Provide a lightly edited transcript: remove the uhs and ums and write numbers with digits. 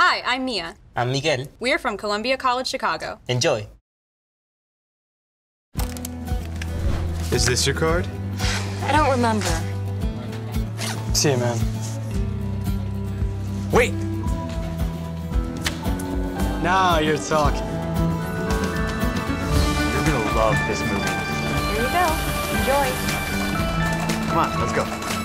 Hi, I'm Mia. I'm Miguel. We're from Columbia College Chicago. Enjoy. Is this your card? I don't remember. See you, man. Wait! Now you're talking. You're gonna love this movie. Here you go. Enjoy. Come on, let's go.